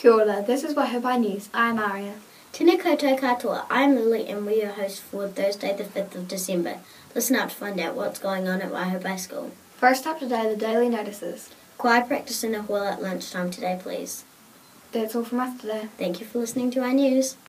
Kia ora, this is Waihopai News. I'm Aria. Tēnā koutou katoa, I'm Lily and we're your hosts for Thursday the 5th of December. Listen up to find out what's going on at Waihopai School. First up today, the daily notices. Choir practice in a hall at lunchtime today, please. That's all from us today. Thank you for listening to our news.